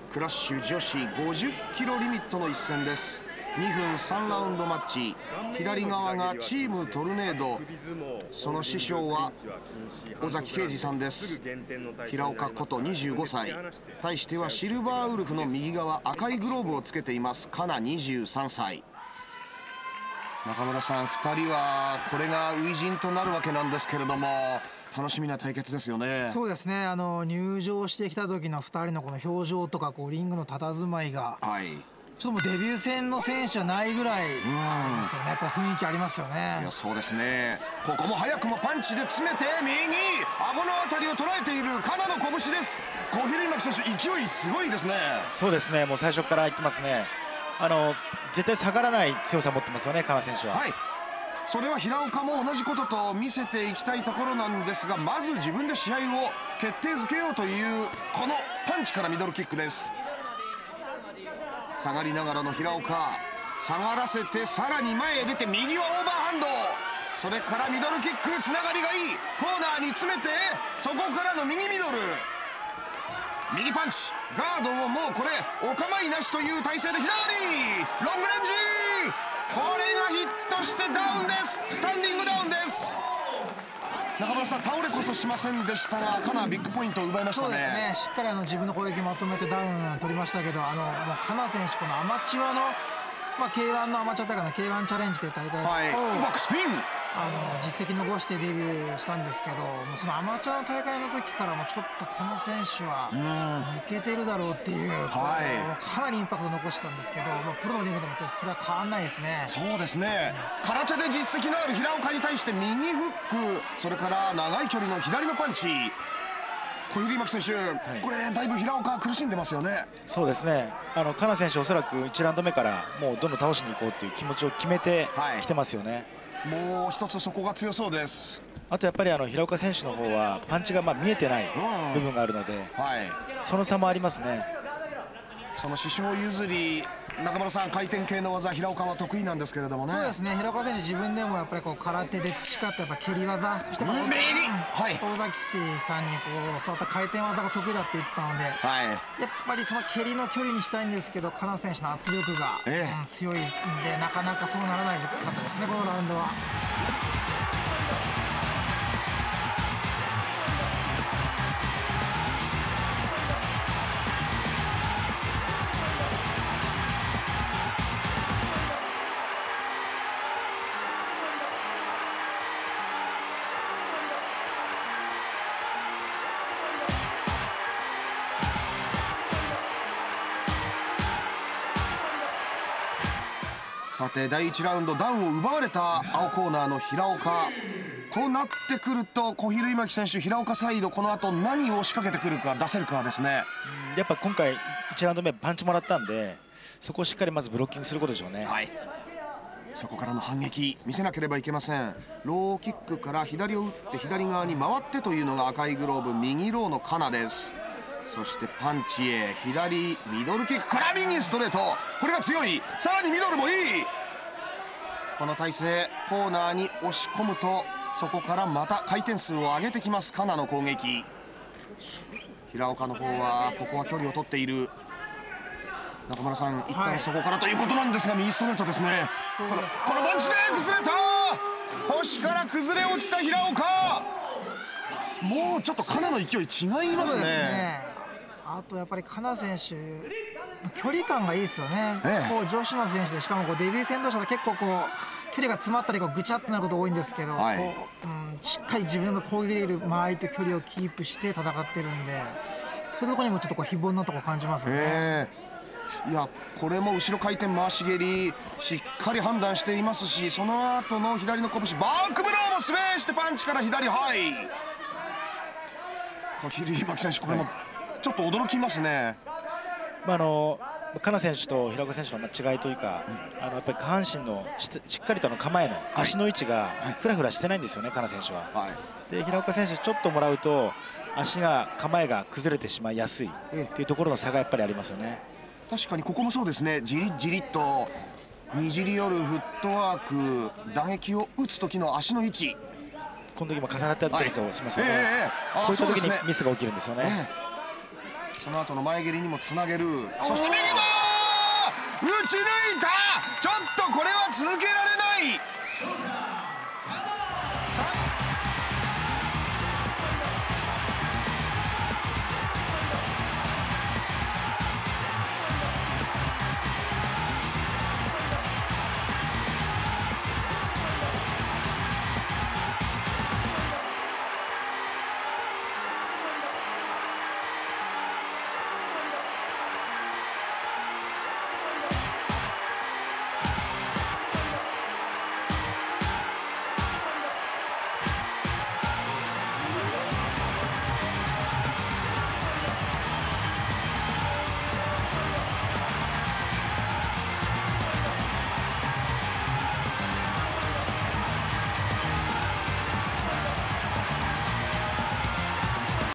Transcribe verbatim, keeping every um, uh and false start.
クラッシュ女子ごじゅっキロリミットの一戦です。にふんさんラウンドマッチ。左側がチームトルネード、その師匠は尾崎啓二さんです。平岡ことにじゅうごさい、対してはシルバーウルフの右側、赤いグローブをつけていますカナにじゅうさんさい。中村さん、ふたりはこれが初陣となるわけなんですけれども、楽しみな対決ですよね。 そうですね。あの入場してきた時のふたりのこの表情とか、こうリングの佇まいが、はい、ちょっともうデビュー戦の選手はないぐらいですよね。こう雰囲気ありますよね。 いや、そうですね。ここも早くもパンチで詰めて右顎のあたりを捉えているカナの拳です。小比類巻選手、勢いすごいですね。 そうですね。もう最初から言ってますね。あの絶対下がらない強さを持ってますよね、カナ選手は。はい。 それは平岡も同じことと見せていきたいところなんですが、まず自分で試合を決定づけようというこのパンチからミドルキックです。下がりながらの平岡、下がらせてさらに前へ出て右はオーバーハンド、それからミドルキック、つながりがいい。コーナーに詰めてそこからの右ミドル、右パンチ、ガードももうこれお構いなしという体勢で左ロングレンジ、これがヒットしてダウンです。スタンディングダウンです。中村さん、倒れこそしませんでしたが、かなりビッグポイントを奪いましたね。 そうですね。しっかりあの自分の攻撃まとめてダウン取りましたけど、あのもうカナ選手、このアマチュアの、まあ、ケーワン のアマチュア大会の ケーワン チャレンジという大会を、はい、 バックスピン、 あの実績残してデビューしたんですけど、もうそのアマチュアの大会の時からもちょっとこの選手は抜けてるだろうっていう、はい、かなりインパクト残してたんですけど、まあ、プロのリングでもそれは変わんないですね。 そうですね。空手で実績のある平岡に対して右フック、それから長い距離の左のパンチ。小比類巻選手、はい、これだいぶ平岡苦しんでますよね。 そうですね。あのカナ選手、おそらくいちラウンド目からもうどんどん倒しに行こうという気持ちを決めてきてますよね。 はい、もう一つそこが強そうです。 あとやっぱりあの平岡選手の方はパンチがまあ見えてない部分があるので、うん、はい、その差もありますね。 その師匠譲り、中村さん、回転系の技、平岡は得意なんですけれどもね。 そうですね。平岡選手、自分でもやっぱりこう空手で培ったやっぱ蹴り技、そして大崎、はい、大崎さんにこうそういった回転技が得意だって言ってたので、はい、やっぱりその蹴りの距離にしたいんですけど、カナ選手の圧力が、ええ、うん、強いんで、なかなかそうならないかったですね、このラウンドは。 さてだいいちラウンド、ダウンを奪われた青コーナーの平岡となってくると、小比類巻選手、平岡サイド、この後何を仕掛けてくるか、出せるかですね。 やっぱ今回いちラウンド目パンチもらったんで、そこをしっかりまずブロッキングすることでしょうね。はい、 そこからの反撃見せなければいけません。ローキックから左を打って左側に回ってというのが赤いグローブ、右ローのカナです。そしてパンチへ左ミドルキックから右ストレート、これが強い。さらにミドルもいい。この体勢、コーナーに押し込むと、そこからまた回転数を上げてきますカナの攻撃。平岡の方はここは距離を取っている。中村さん、一旦そこからということなんですが、右ストレートですね。このこのパンチで崩れた。腰から崩れ落ちた平岡、もうちょっとカナの勢い違いますね。 あとやっぱりカナ選手、距離感がいいですよね。ええ、こう女子の選手で、しかもこうデビュー戦同士だと結構こう距離が詰まったりこうぐちゃってなること多いんですけど、はい、こう、うん、しっかり自分が攻撃できる間合いと距離をキープして戦ってるんで、そういうところにもちょっとこう非凡なところ感じますよね。ええ、いや、これも後ろ回転回し蹴りしっかり判断していますし、その後の左の拳、バックブローもスメーしてパンチから左、はい、小比類巻選手、これもちょっと驚きますね。 まあ、あのカナ選手と平岡選手の違いというか、うん、あのやっぱり下半身の し, しっかりとの構えの足の位置がフラフラしてないんですよね、カナ選手は。はい、で平岡選手、ちょっともらうと足が構えが崩れてしまいやすいというところの差がやっぱりありますよね。 確かにここもそうですね。じりじりっとにじり寄るフットワーク、打撃を打つ時の足の位置、 この時も重なってやったりしますよね。こういった時にミスが起きるんですよね。えーその後の前蹴りにもつなげる。そして右だ、打ち抜いた。ちょっとこれは続けられない。